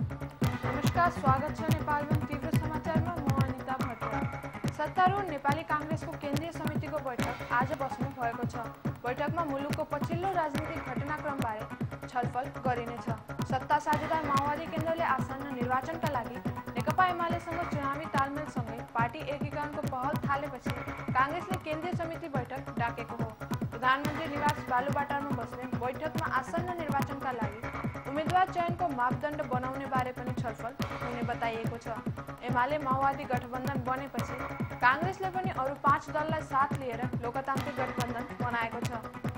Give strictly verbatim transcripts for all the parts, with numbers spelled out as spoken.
नमस्कार, स्वागत छ नेपालमा तीव्र समाचारमा। म अनिता भट्टराई। सत्तारूढ नेपाली कांग्रेसको केन्द्रीय समितिको बैठक आज बस्नु भएको छ। बैठकमा मुलुकको पछिल्लो राजनीतिक घटनाक्रमबारे छलफल गरिनेछ। सत्ता साझेदार माओवादी केन्द्रले आसन्न निर्वाचनका लागि नेकपा एमालेसँग चुनावी तालमेलसँगै पार्टी एकीकरणको पहल थालेपछि कांग्रेसले केन्द्रीय समिति बैठक डाकेको हो। प्रधानमन्त्री निवास बालुवाटारमा बस्ने बैठकमा आसन्न निर्वाचनका लागि उम्मेदवार चयनको मापदण्ड बनाउने बारे पनि छलफल हुने बताइएको छ। एमाले माओवादी गठबन्धन बनेपछि कांग्रेसले पनि अरू पाँच दललाई साथ लिएर लोकतान्त्रिक गठबन्धन बनाएको छ।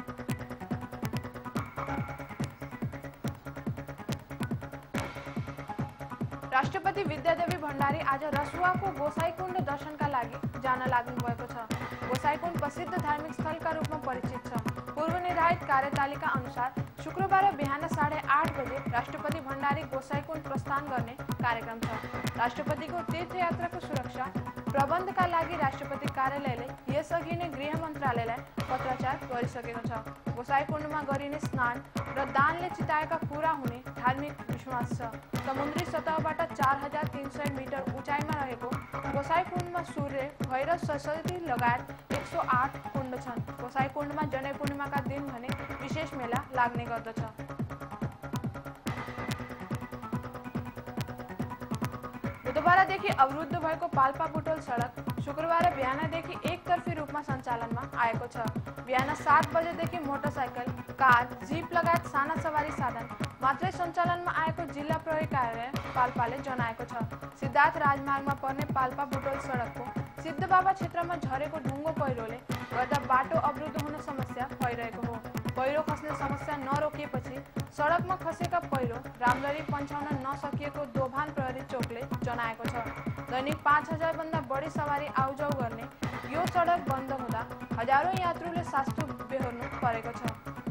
राष्ट्रपति विद्यादेवी भण्डारी आज रसुवाको गोसाईकुण्ड दर्शनका लागि जान लाग्नु भएको छ। गोसाईकुण्ड प्रसिद्ध धार्मिक स्थलका रूपमा परिचित छ। पूर्व निर्धारित कार्यतालिका अनुसार शुक्रबार बिहान साढे आठ बजे राष्ट्रपति भण्डारी गोसाईकुण्ड प्रस्थान गर्ने कार्यक्रम छ। राष्ट्रपतिको तीर्थयात्राको सुरक्षा प्रबन्धका लागि राष्ट्रपति कार्यालयले यसअघि नै गृह मन्त्रालयलाई पत्राचार गरिसकेको छ। गोसाईकुण्डमा गरिने स्नान र दानले चिताएका पूरा हुने धार्मिक विश्वास छ। समुद्री सतहबाट चार हजार तीन सय मिटर उचाइमा रहेको गोसाईकुण्डमा सूर्य भैरव सरस्वती लगायत एक सौ आठ कुण्ड छन्। गोसाईकुण्डमा जनै पूर्णिमाका दिन भने विशेष मेला लाग्ने गर्दछ। बुधबारदेखि अवरुद्ध भएको पाल्पा बुटोल सडक शुक्रबार बिहानदेखि एकतर्फी रूपमा सञ्चालनमा आएको छ। बिहान सात बजेदेखि मोटरसाइकल, कार, जीप लगायत साना सवारी साधन मात्रै सञ्चालनमा आएको जिल्ला प्रहरी कार्यालय पाल्पाले जनाएको छ। सिद्धार्थ राजमार्गमा पर्ने पाल्पा बुटोल सडकको सिद्धबाबा क्षेत्रमा झरेको ढुङ्गो पहिरोले गर्दा बाटो अवरुद्ध हुन समस्या भइरहेको हो। पहिरो खस्ने समस्या नरोकिएपछि सडकमा खसेका पहिरो राम्ररी पन्छाउन नसकिएको दोभान प्रहरी चोकले जनाएको छ। दैनिक पाँच हजार भन्दा बढी सवारी आउजाउ गर्ने यो सडक बन्द हुँदा हजारौं यात्रुले सास्तु बेहोर्नु परेको छ।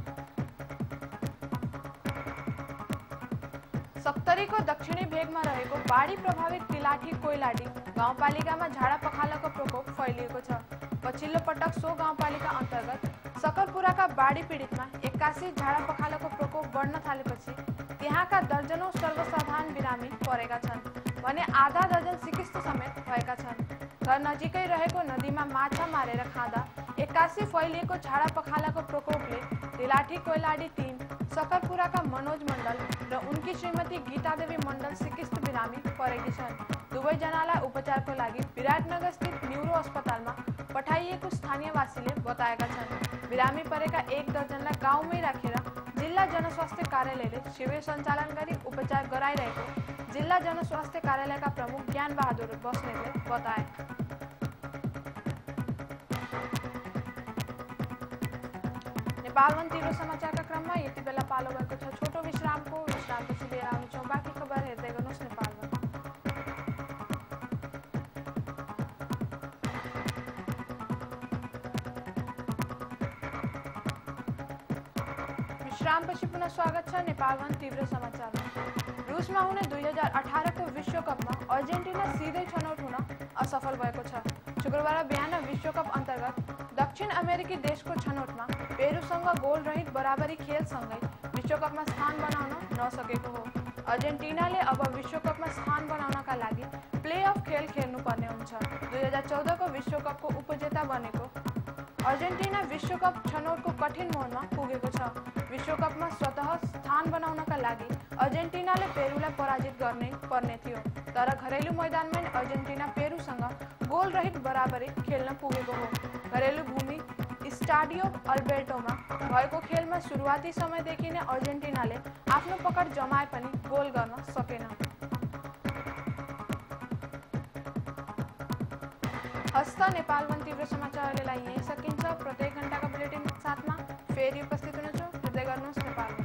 सप्तरीको दक्षिणी भेगमा रहेको बाढी प्रभावित तिलाठी कोइलाडी गाउँपालिकामा झाडा पखालाको प्रकोप फैलिएको छ। पछिल्लो पटक सो गाउँपालिका अन्तर्गत सकरपुराका बाढी पीडितमा एक्कासी झाडा पखालाको प्रकोप बढ्न थालेपछि त्यहाँका दर्जनौं सर्वसाधारण बिरामी परेका छन् भने आधा दर्जन सिकिस्त समेत भएका छन्। घर नजिकै रहेको नदीमा माछा मारेर खाँदा एक्कासी फैलिएको झाडा पखालाको प्रकोपले तिलाठी कोइलाडी तीन सकरपुराका मनोज मण्डल र उनकी श्रीमती गीतादेवी मण्डल सिकिस्त बिरामी परेकी छन्। दुवैजनालाई उपचारको लागि विराटनगर स्थित न्युरो अस्पतालमा पठाइएको स्थानीयवासीले बताएका छन्। बिरामी परेका एक दर्जनलाई गाउँमै राखेर जिल्ला जनस्वास्थ्य कार्यालयले शिविर सञ्चालन गरी उपचार गराइरहेको जिल्ला जनस्वास्थ्य कार्यालयका प्रमुख ज्ञान बहादुर बस्नेतले बताए। नेपालमा तीव्र समाचारका क्रममा यति बेला पालो भएको छ छोटो विश्रामको। विश्रामपछि लिएर आउनेछौँ बाँकी खबर। हेर्दै गर्नुहोस् नेपालमा। विश्रामपछि पुनः स्वागत छ नेपालमा तीव्र समाचारमा। रुसमा हुने दुई हजार अठारको विश्वकपमा अर्जेन्टिना सिधै छनौट हुन असफल भएको छ। शुक्रबार बिहान विश्वकप अन्तर्गत दक्षिण अमेरिकी देशको छनौटमा पेरुसँग गोल रहित बराबरी खेलसँगै विश्वकपमा स्थान बनाउन नसकेको हो। अर्जेन्टिनाले अब विश्वकपमा स्थान बनाउनका लागि प्लेअफ खेल खेल्नुपर्ने हुन्छ। दुई हजार चौधको विश्वकपको उपजेता बनेको अर्जेन्टिना विश्वकप छनौटको कठिन मोडमा पुगेको छ। विश्वकपमा स्वतः स्थान बनाउनका लागि अर्जेन्टिनाले पेरुलाई पराजित गर्ने पर्ने थियो, तर घरेलु मैदानमै अर्जेन्टिना पेरुसँग गोल रहित बराबरी खेल्न पुगेको हो। घरेलु भूमि स्टाडियो अल्बर्टोमा भएको खेलमा सुरुवाती समयदेखि नै अर्जेन्टिनाले आफ्नो पकड जमाए पनि गोल गर्न सकेन। हस्त नेपालमा तीव्र समाचार अहिलेलाई यही सकिन्छ। प्रत्येक घण्टाका बुलेटिन साथमा फेरि उपस्थित हुनेछु। हेर्दै गर्नुहोस् नेपाल।